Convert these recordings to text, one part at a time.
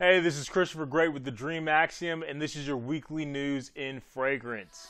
Hey, this is Christopher Great with the Dream Axiom, and this is your weekly news in fragrance.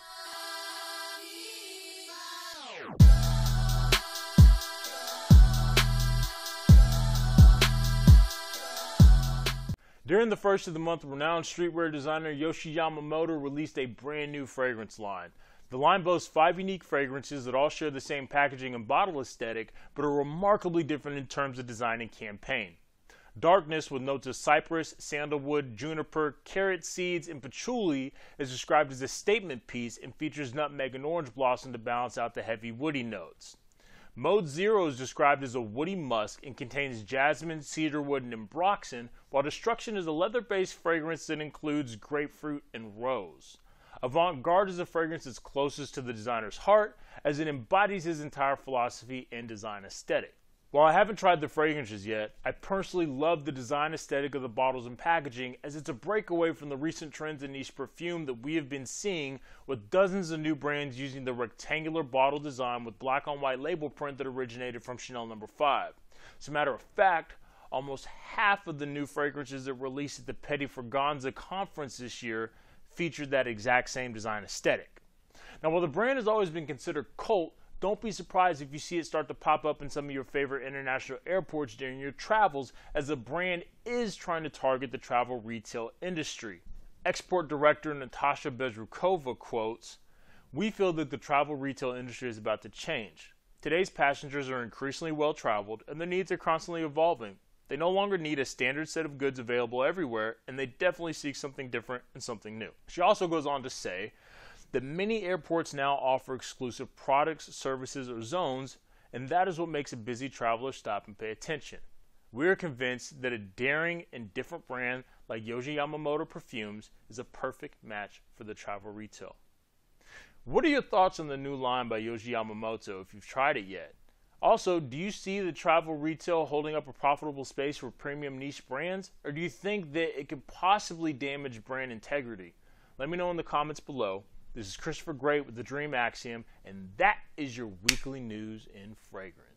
During the first of the month, renowned streetwear designer Yohji Yamamoto released a brand new fragrance line. The line boasts 5 unique fragrances that all share the same packaging and bottle aesthetic, but are remarkably different in terms of design and campaign. Darkness, with notes of cypress, sandalwood, juniper, carrot seeds, and patchouli, is described as a statement piece and features nutmeg and orange blossom to balance out the heavy woody notes. Mode Zero is described as a woody musk and contains jasmine, cedarwood, and ambroxan, while Destruction is a leather-based fragrance that includes grapefruit and rose. Avant-Garde is a fragrance that's closest to the designer's heart, as it embodies his entire philosophy and design aesthetic. While I haven't tried the fragrances yet, I personally love the design aesthetic of the bottles and packaging, as it's a breakaway from the recent trends in niche perfume that we have been seeing, with dozens of new brands using the rectangular bottle design with black on white label print that originated from Chanel No. 5. As a matter of fact, almost half of the new fragrances that released at the Petit Fragranza conference this year featured that exact same design aesthetic. Now, while the brand has always been considered cult, don't be surprised if you see it start to pop up in some of your favorite international airports during your travels, as the brand is trying to target the travel retail industry. Export director Natasha Bezrukova quotes, "We feel that the travel retail industry is about to change. Today's passengers are increasingly well traveled and their needs are constantly evolving. They no longer need a standard set of goods available everywhere, and they definitely seek something different and something new." She also goes on to say that many airports now offer exclusive products, services, or zones, and that is what makes a busy traveler stop and pay attention. We are convinced that a daring and different brand like Yohji Yamamoto Perfumes is a perfect match for the travel retail. What are your thoughts on the new line by Yohji Yamamoto if you've tried it yet? Also, do you see the travel retail holding up a profitable space for premium niche brands, or do you think that it could possibly damage brand integrity? Let me know in the comments below. This is Christopher Great with the Dream Axiom, and that is your weekly news in fragrance.